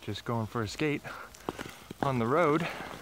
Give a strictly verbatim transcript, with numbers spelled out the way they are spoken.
just going for a skate on the road.